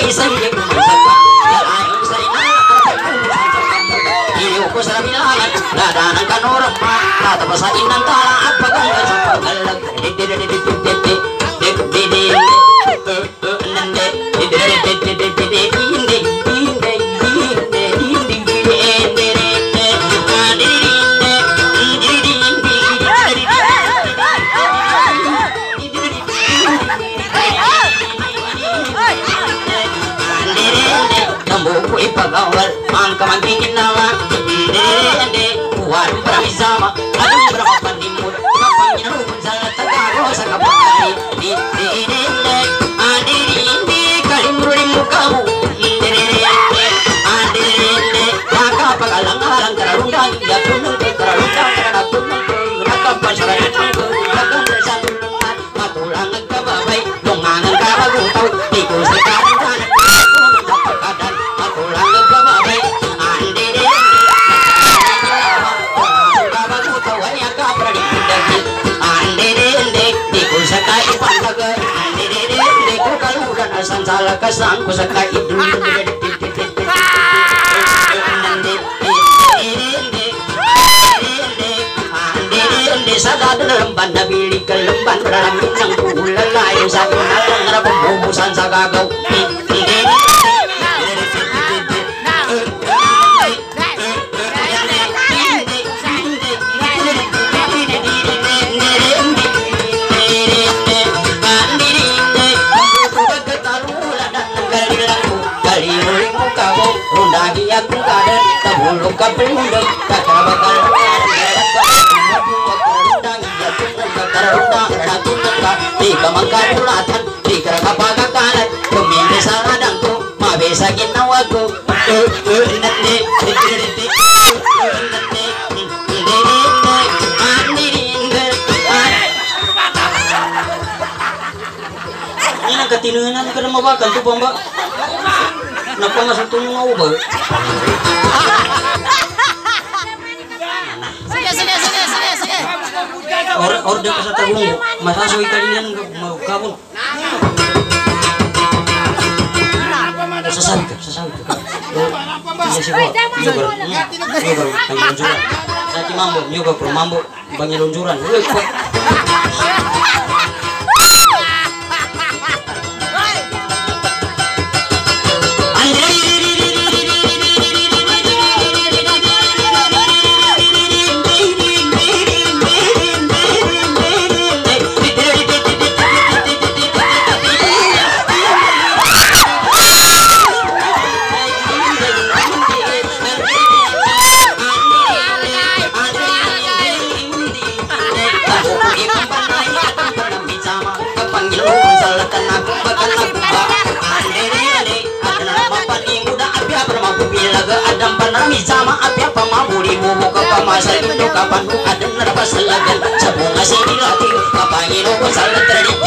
isang ko sa bilangan ladanang kanorang tatapasain ng tala at pagkanggal sa pagkalag Nambuko ipagawal ang kamangkingin naman buwan bersama aduh berapa pandimur kapangnya rukun salah tegaro sa kapangkali di kalimrurin mukamu maka pagalang-alang kararundang ya tunung kararundang karena tunung nakapal sarayang nakapal bersandulungan matulang nagkababay lungangan kabagutaw di ko sekarang kanan kadan matulang nagkababay salah kasang ko sa kaidul sa dalam banda bili ke lemban beralamin ng kulalayo sa kunatang narapang bumusan sa gagaw Rundagi aku kader tabulung kapelundang kakabakal tiga mangkarulatan tiga kapagakalan pemilih saladang ko mabesa ginawago ini nang katinunan ka na mabakal to Pamba. Napangasok ito mga uba. Sige. Order ka sa tabungo. Masasoy ka rin yan magkabon. Sasabi ka. Iya siya ko. Yoga. Ang lunjuran. Sa ti mambo. Yoga ko. Mambo. Bangya lunjuran. Sama api apa maburi bubu kapamasa itu kapan ada nerabas lagan sabung asih dilatih kapangin aku salah terdidik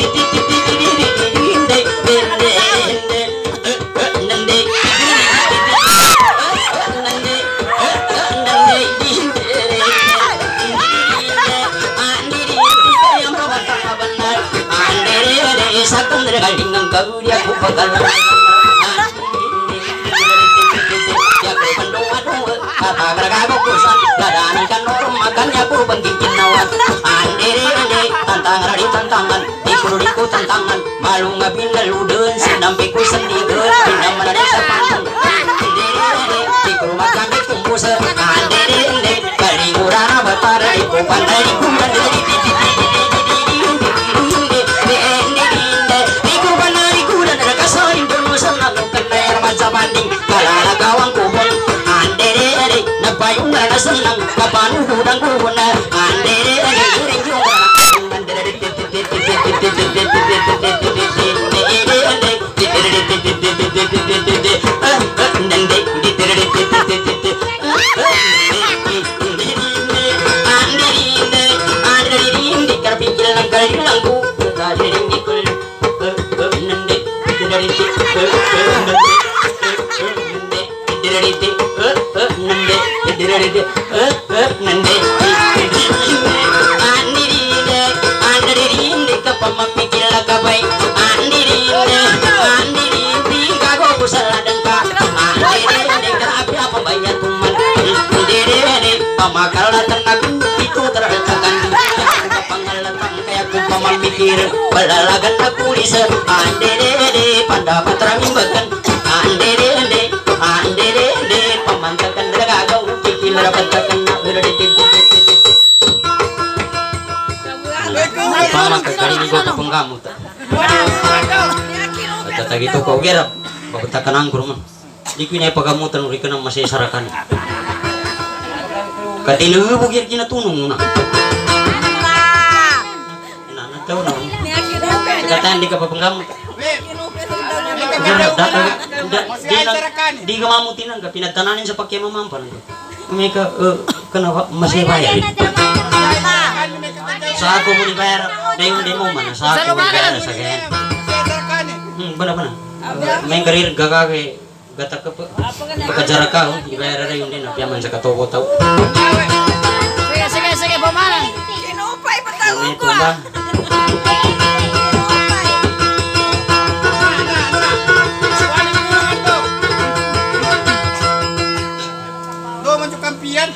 makannya aku bangkitin nawan tantangan diku tantangan malu ngabinal udun sinampiku sendigeun pindah menari sapanggung diku makan dikumpus kali ngurana batara diku pandai dikumpan diku pandai diku dan rakasain berusaha nanukan air maca banding kalala gawang kubon napayong na senang kapan hudang kubona andere ring juga Pamapikir lagabay andiri makal tenang itu terletakkan pangalatan kayak kumpaman mikir belalagan aku lisa ande pada putra mimbakan ande pemantakan dragau kiki merapatakan pama kali ini gua kapeng kamu tak kata gitu kau gerap babatakan anggur man dikunya pagamutan urikan masih sarakan katilu bukir kina tunung na tahu na kataan di kapapengkamu di kamamutinan ka pinagtananin sa pakyamamampan mereka kenapa masih bayar sa ako mo ni bayar demo mana sa ako mo bayar sa kaya benar-benar main karir gagage gata ka pagkajara ka ibayar rin din na piyaman sa katobo tao sige pamanang kinupay patawag ko do man yung kampiyan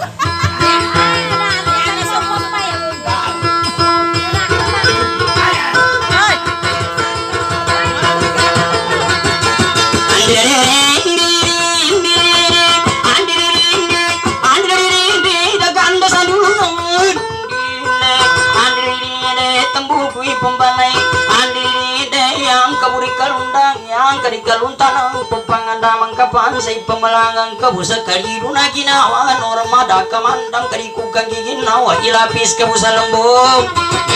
kadikaluntan pepangandamang kapan say pamalangang kabusa kaliruna ginawa normada kamandang kadikukang giginawa ilapis kabusa lembong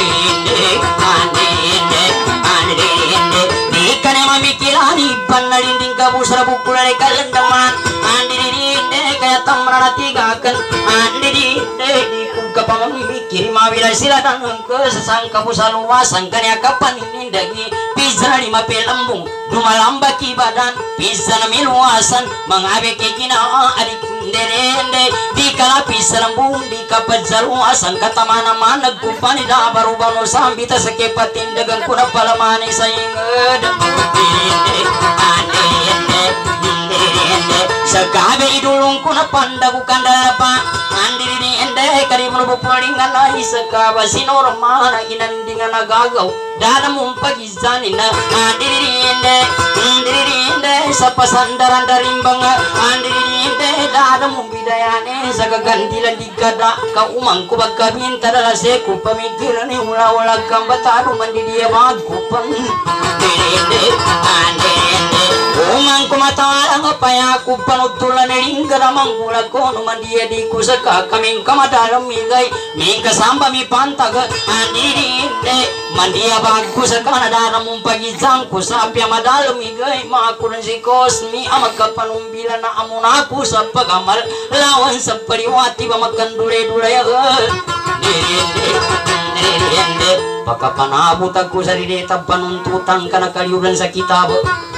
ande di kane mamikirani panalinding kabusa bukulare kalendaman ande kaya tamrana tigakan ande di kukapang mikir mawila sila dan kesesang kabusa luasan kanya kapan indagi pisah lima pelambung dumalamba kibadan pisah miluasan mengabe kekina adik derende di kala pisah lambung di kapat zaluasan kata mana-mana kupani dah baru bano sambita sekepatin dagang kuna palamani sainged sekabe idulung kuna panda bukan dapa andiri ende kari menubu pulingan lai sekaba sinormana inandingan agagaw dalam umpagizani na andiri ende sapa sandaran darimbang andiri ende dalam umbidayane sagagandilan digada ka umang kubag kabinta dala seku pamikiran ni ula-ula kambataru mandidiya magkupang umang kumatalang apaya ku panutulan ringga namang gula kono mandiya di kusaka kaming kamadalam migay mingka samba mi pantag andiri ende mandiya bagus kana dalam umpagizang ku sapya madalam migay makuran si kosmi amagkapanumbila na amon aku sa pagamal lawan sa pariwati ba magkandulay-dulay ende pakapanabot ako sa rineta panuntutan ka na kaliuran sa kitab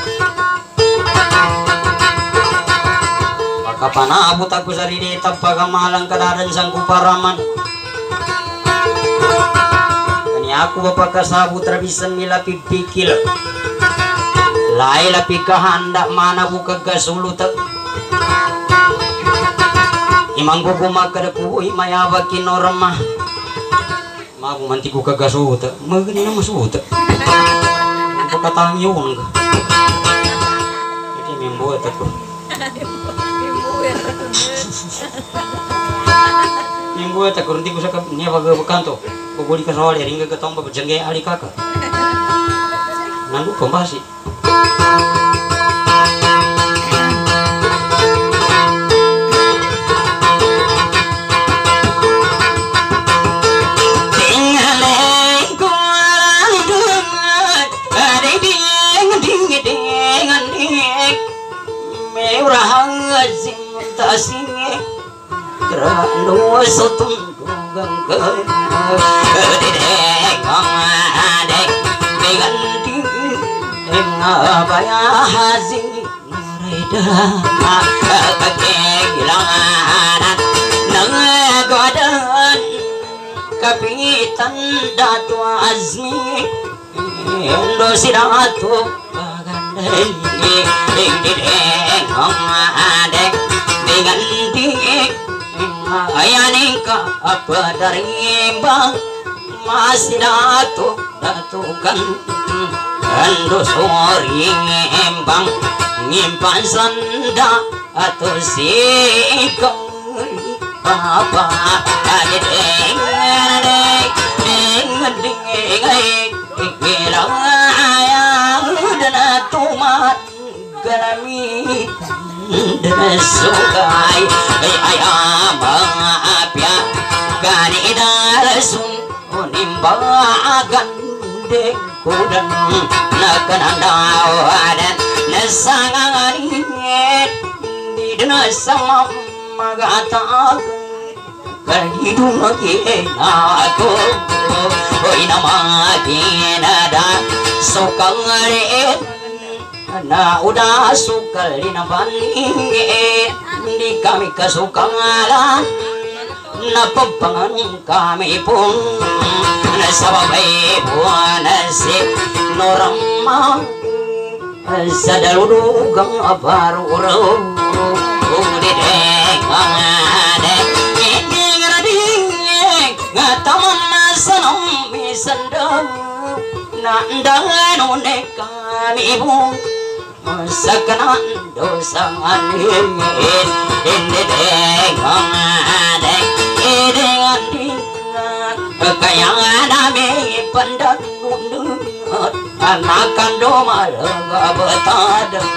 pakapanabot ako sa rineta pagamalang kadaran sang kuparaman kanya ako mapakasabot rabisan nila pipikil lahi lapi kahanda mana bukag kasulut imang gugumakad ako imayabag kinorma magu manti ko kagasuta magani na masuta pagkatang yun ka ito mimbuhat ako mimbuhat ako hindi ko sa niya pagkakanto paguli ka sa wali ringa katong papadyangay ali kaka nanggu pambasi singe rano sotong gang kay ngade ganti ngabaya hazi reda kegilangan nang godan kapitan datu azmi endo siratu bagandai ngade ganti ay apa dari bang masih datukan ando sori ngembang nyimpan senda atau si apa ada sukai ayam apya ganidarasun nimbagan dekudan nakanandawadan nasanganit di denasam magata kahidung aku oi nama kinada sokangarit na udah suka lina banding di kami kesukaan na pempangan kami pun na sababai buana si norama sadalugang baru di dengane ini ngading ngataman nasanong misandang na ndang kami pun sakanan dosa angin ini dengan kaya nami pandangun anakan doma lega betadeng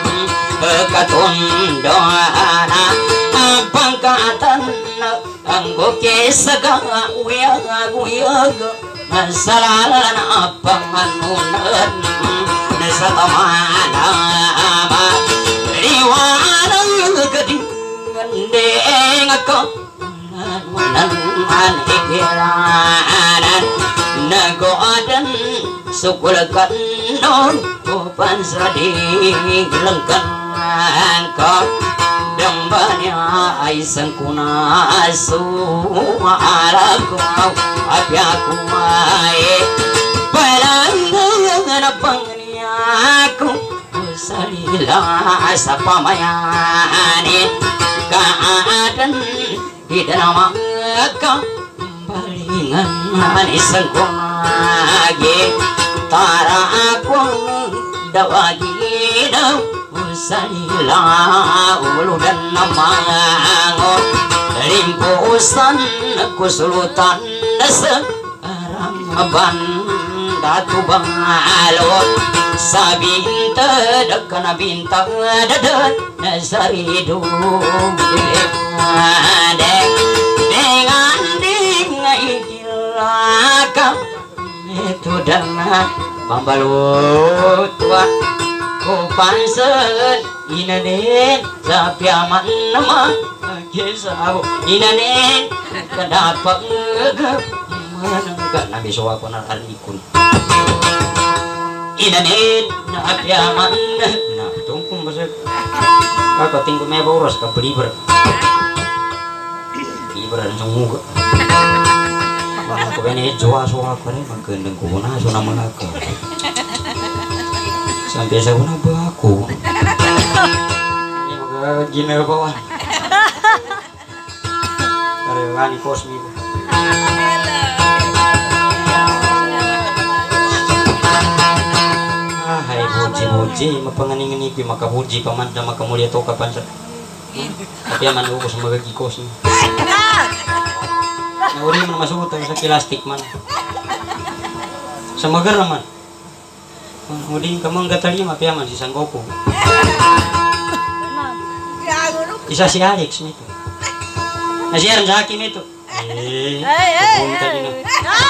ketundana pangkatan anggo kesaga uyaga masalahan apa manunan satamana ama riwana gedingan deng ako nan manikilanan nagodan sukul kanon upan sading lengkan ko dambanya ay sangkuna suaraku apiaku ay palangan pangniaku salila sa pamayanin kaadan di dalam balingan isang kumagi tara aku dawagi daw salila ulu dan namango rimpusan kusulutan sekarang bandatu bangalot sa binta dekana bintang dadat nasaridu dengan dingai kilaka itu dana pambalut tua kupansen inanen sapi aman nama kisah inanen kedapat menengah nabi soa konar alikun inanen sapi aman nah tunggu masa kakak tinggal meboros ke beliber beliber dan semua aku ini joa soa kare magendeng kuna suna mengaka sampai saya guna baku ini maka gini bawan karewani kosmi hai puji-puji mapanganing ini maka puji pamanda maka mulia toka pansa tapi aman ko sama gagi kosmi na uri man masuk sa plastik man samagar naman Muding kamang gatali mapiaman si Sanggoku. Isa si Alex nito. Nasiyaran sa akin nito. Pupunta din na.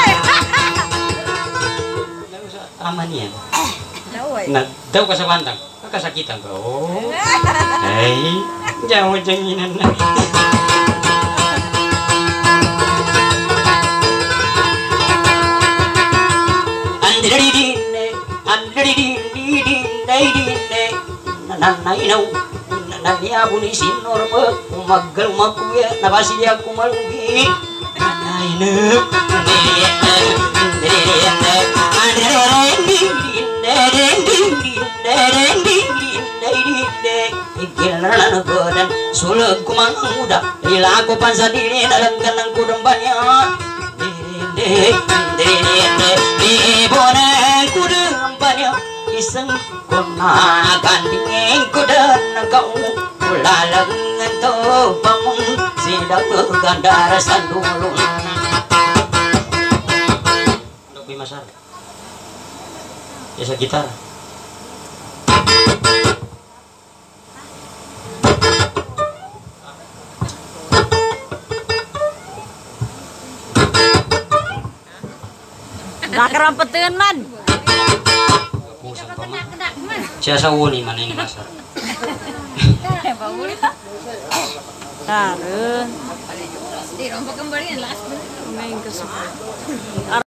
Aman yan. Daw ka sa bantang. Kakasakitan ka. Oh. Ay. Diyan mo dyanginan na. Nanay nanaya buni sinorma umagal makuya nabasi dia aku malugi nanay ikilan badan suleg kumang muda ilaku pansa diri dalam kenang kudembanya di boneng kudembanya iseng kuna ganding kudan kau ulalang to pamung sidak gandara sandulung untuk bimasar biasa gitar Gak kerampetin man. Siasa wuni mana ini masar. Taruh. Di rompok kembali last. Main ke